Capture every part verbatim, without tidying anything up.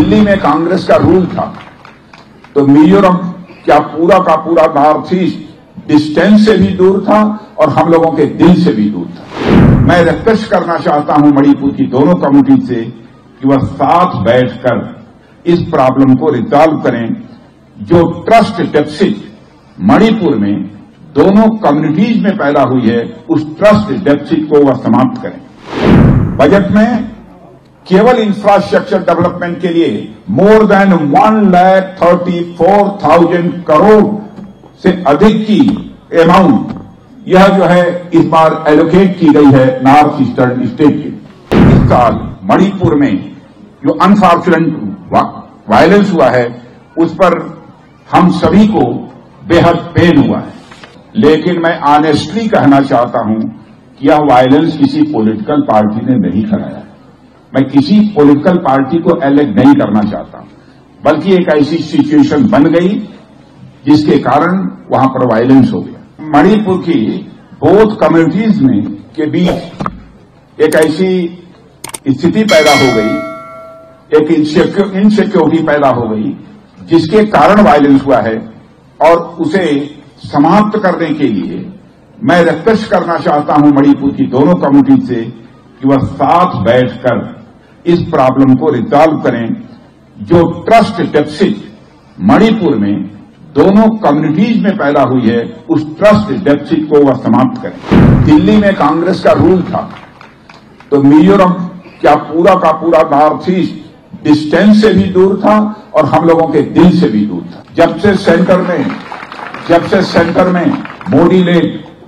दिल्ली में कांग्रेस का रूल था तो मिजोरम क्या पूरा का पूरा नॉर्थ ईस्ट डिस्टेंस से भी दूर था और हम लोगों के दिल से भी दूर था। मैं रिक्वेस्ट करना चाहता हूं मणिपुर की दोनों कम्युनिटी से कि वह साथ बैठकर इस प्रॉब्लम को रिजॉल्व करें। जो ट्रस्ट डेफिसिट मणिपुर में दोनों कम्युनिटीज में पैदा हुई है, उस ट्रस्ट डेफिसिट को वह समाप्त करें। बजट में केवल इंफ्रास्ट्रक्चर डेवलपमेंट के लिए more than one lakh thirty four thousand crore से अधिक की अमाउंट यह जो है इस बार एलोकेट की गई है नॉर्थ ईस्टर्न स्टेट के। इस साल मणिपुर में जो अनफॉर्चुनेट वायलेंस हुआ है उस पर हम सभी को बेहद पेन हुआ है, लेकिन मैं ऑनेस्टली कहना चाहता हूं कि यह वायलेंस किसी पॉलिटिकल पार्टी ने नहीं कराया। मैं किसी पॉलिटिकल पार्टी को एलेक्ट नहीं करना चाहता, बल्कि एक ऐसी सिचुएशन बन गई जिसके कारण वहां पर वायलेंस हो गया। मणिपुर की बोथ कम्युनिटीज में के बीच एक ऐसी स्थिति पैदा हो गई, एक इनसिक्योरिटी पैदा हो गई जिसके कारण वायलेंस हुआ है, और उसे समाप्त करने के लिए मैं रिक्वेस्ट करना चाहता हूं मणिपुर की दोनों कम्युनिटी से कि वह साथ बैठकर इस प्रॉब्लम को रिजॉल्व करें। जो ट्रस्ट डेफिसिट मणिपुर में दोनों कम्युनिटीज में पैदा हुई है, उस ट्रस्ट डेफिसिट को वह समाप्त करें। दिल्ली में कांग्रेस का रूल था तो मिजोरम क्या पूरा का पूरा नॉर्थ ईस्ट डिस्टेंस से भी दूर था और हम लोगों के दिल से भी दूर था। जब से सेंटर में जब से सेंटर में मोदी लेड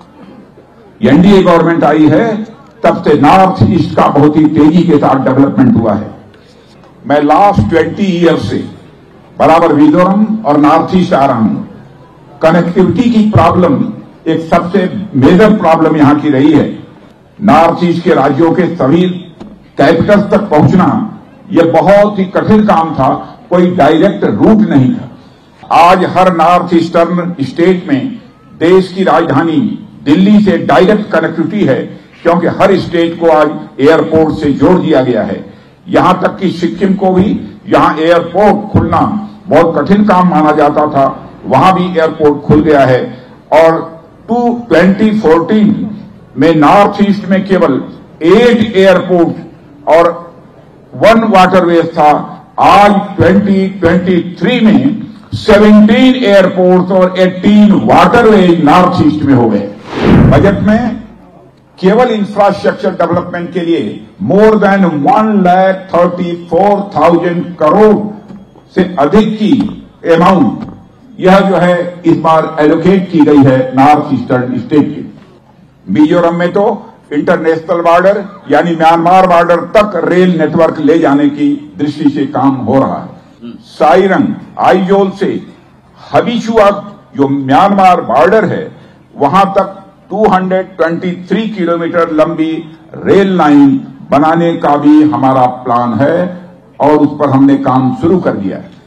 एनडीए गवर्नमेंट आई है, तब से नॉर्थ ईस्ट का बहुत ही तेजी के साथ डेवलपमेंट हुआ है। मैं लास्ट ट्वेंटी ईयर से बराबर मिजोरम और नॉर्थ ईस्ट आ रहा हूं। कनेक्टिविटी की प्रॉब्लम एक सबसे मेजर प्रॉब्लम यहां की रही है। नॉर्थ ईस्ट के राज्यों के सभी कैपिटल तक पहुंचना यह बहुत ही कठिन काम था, कोई डायरेक्ट रूट नहीं था। आज हर नॉर्थ ईस्टर्न स्टेट में देश की राजधानी दिल्ली से डायरेक्ट कनेक्टिविटी है, क्योंकि हर स्टेट को आज एयरपोर्ट से जोड़ दिया गया है। यहां तक कि सिक्किम को भी यहां एयरपोर्ट खुलना बहुत कठिन काम माना जाता था, वहां भी एयरपोर्ट खुल गया है। और ट्वेंटी फोर्टीन में नॉर्थ ईस्ट में केवल एट एयरपोर्ट और वन वाटरवे था। आज ट्वेंटी ट्वेंटी थ्री में सेवनटीन एयरपोर्ट और एटीन वाटरवे नॉर्थ ईस्ट में हो गए। बजट में केवल इंफ्रास्ट्रक्चर डेवलपमेंट के लिए more than one lakh thirty four thousand crore से अधिक की अमाउंट यह जो है इस बार एलोकेट की गई है नॉर्थ ईस्टर्न स्टेट के। मिजोरम में तो इंटरनेशनल बॉर्डर यानी म्यांमार बॉर्डर तक रेल नेटवर्क ले जाने की दृष्टि से काम हो रहा है। साइरंग आइजोल से हबीचुआ जो म्यांमार बॉर्डर है वहां तक दो सौ तेईस किलोमीटर लंबी रेल लाइन बनाने का भी हमारा प्लान है और उस पर हमने काम शुरू कर दिया है।